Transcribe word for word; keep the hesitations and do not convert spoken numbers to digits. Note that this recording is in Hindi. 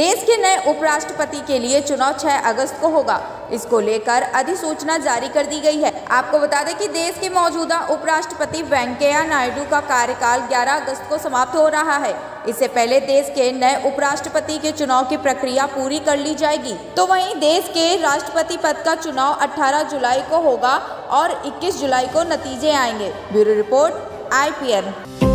देश के नए उपराष्ट्रपति के लिए चुनाव छह अगस्त को होगा। इसको लेकर अधिसूचना जारी कर दी गई है। आपको बता दें कि देश के मौजूदा उपराष्ट्रपति वेंकैया नायडू का कार्यकाल ग्यारह अगस्त को समाप्त हो रहा है। इससे पहले देश के नए उपराष्ट्रपति के चुनाव की प्रक्रिया पूरी कर ली जाएगी। तो वहीं देश के राष्ट्रपति पद का चुनाव अठारह जुलाई को होगा और इक्कीस जुलाई को नतीजे आएंगे। Bureau report I P N.